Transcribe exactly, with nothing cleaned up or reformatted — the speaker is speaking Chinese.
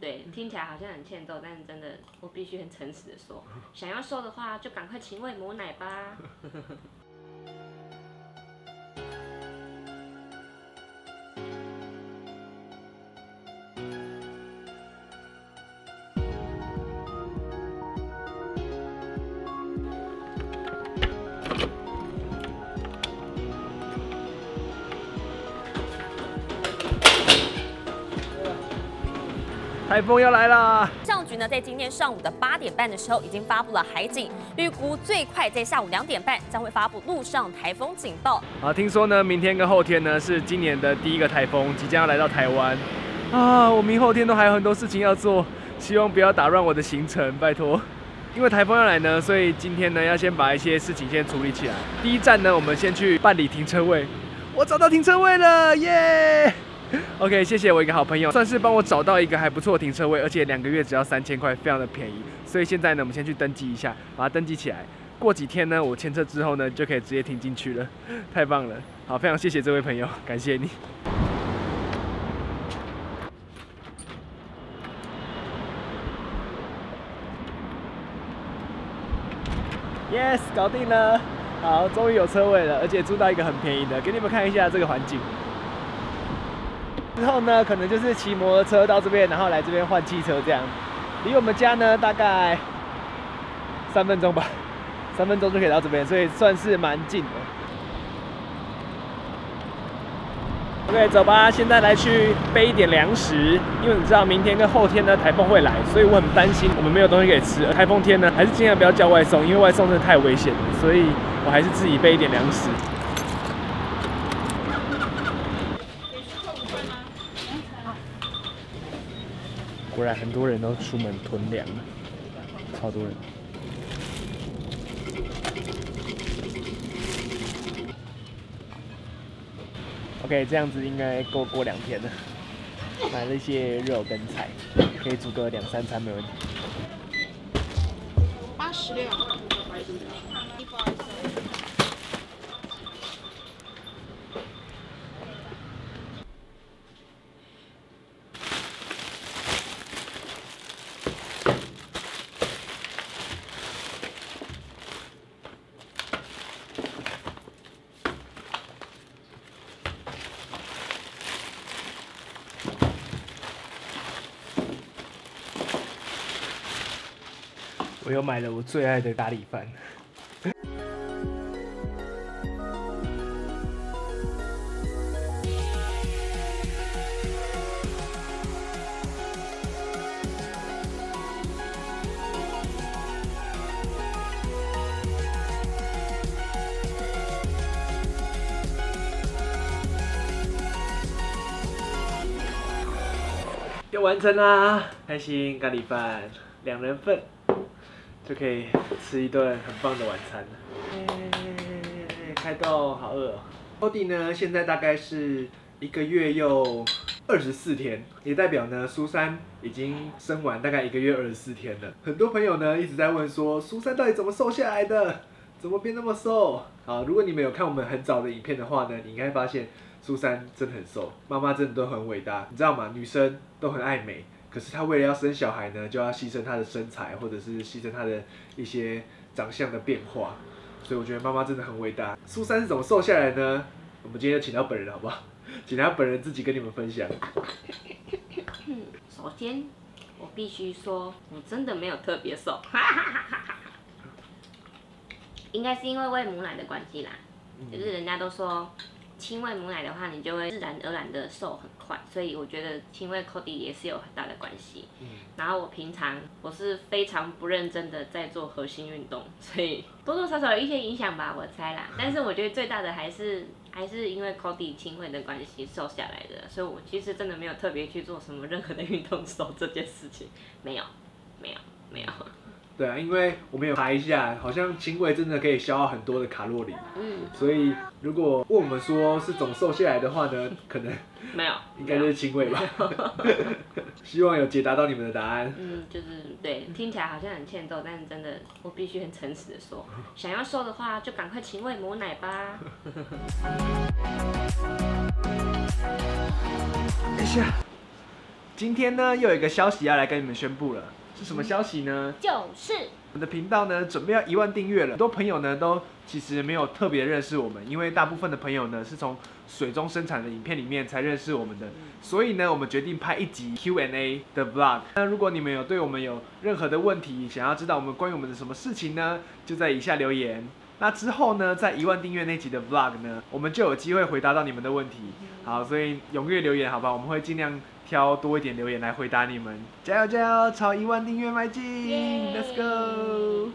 对，听起来好像很欠揍，但是真的，我必须很诚实的说，想要瘦的话，就赶快勤喂母奶吧。 台风要来啦！ 气象局呢，在今天上午的八点半的时候，已经发布了海警，预估最快在下午两点半将会发布陆上台风警报。 啊，听说呢，明天跟后天呢是今年的第一个台风即将要来到台湾啊！我明后天都还有很多事情要做，希望不要打乱我的行程，拜托。因为台风要来呢，所以今天呢要先把一些事情先处理起来。第一站呢，我们先去办理停车位。我找到停车位了，耶！ OK， 谢谢我一个好朋友，算是帮我找到一个还不错的停车位，而且两个月只要三千块，非常的便宜。所以现在呢，我们先去登记一下，把它登记起来。过几天呢，我签车之后呢，就可以直接停进去了，太棒了！好，非常谢谢这位朋友，感谢你。Yes， 搞定了。好，终于有车位了，而且租到一个很便宜的，给你们看一下这个环境。 之后呢，可能就是骑摩托车到这边，然后来这边换汽车这样。离我们家呢大概三分钟吧，三分钟就可以到这边，所以算是蛮近的。OK， 走吧，现在来去备一点粮食，因为你知道明天跟后天呢台风会来，所以我很担心我们没有东西可以吃。台风天呢，还是尽量不要叫外送，因为外送真的太危险了，所以我还是自己备一点粮食。 果然很多人都出门囤粮了，超多人。OK， 这样子应该够过两天了。买了一些肉跟菜，可以煮个两三餐没问题。 八十六。 我又买了我最爱的咖喱饭。又完成啦，开心咖喱饭两人份。 就可以吃一顿很棒的晚餐了。欸、开动，好饿哦。Cody 呢，现在大概是一个月又二十四天，也代表呢，苏珊已经生完大概一个月二十四天了。很多朋友呢一直在问说，苏珊到底怎么瘦下来的？怎么变那么瘦？好，如果你们有看我们很早的影片的话呢，你应该发现苏珊真的很瘦，妈妈真的都很伟大，你知道吗？女生都很爱美。 可是她为了要生小孩呢，就要牺牲她的身材，或者是牺牲她的一些长相的变化，所以我觉得妈妈真的很伟大。苏珊是怎么瘦下来呢？我们今天就请到本人好不好？请她本人自己跟你们分享。 首先，我必须说，我真的没有特别瘦，应该是因为喂母奶的关系啦，就是人家都说。 亲喂母奶的话，你就会自然而然的瘦很快，所以我觉得亲喂 Cody 也是有很大的关系。嗯、然后我平常我是非常不认真的在做核心运动，所以多多少少有一些影响吧，我猜啦。但是我觉得最大的还是还是因为 Cody 亲喂的关系瘦下来的，所以我其实真的没有特别去做什么任何的运动瘦这件事情，没有，没有，没有。 对啊，因为我们有查一下，好像亲喂真的可以消耗很多的卡路里。嗯，所以如果问我们说是怎么瘦下来的话呢，可能没有， 应该就是亲喂吧。希望有解答到你们的答案。 嗯，就是对，听起来好像很欠揍，但是真的，我必须很诚实的说，想要瘦的话，就赶快勤喂母奶吧。 等一下， 今天呢，又有一个消息要来跟你们宣布了，是什么消息呢？ 就是我们的频道呢，准备要一万订阅了。很多朋友呢，都其实没有特别认识我们，因为大部分的朋友呢，是从水中生产的影片里面才认识我们的。所以呢，我们决定拍一集 Q and A 的 vlog。那如果你们有对我们有任何的问题，想要知道我们关于我们的什么事情呢，就在以下留言。那之后呢，在一万订阅那集的 vlog 呢，我们就有机会回答到你们的问题。好，所以踊跃留言，好吧？我们会尽量挑多一点留言来回答你们。加油加油，朝一万订阅迈进 ！Let's go！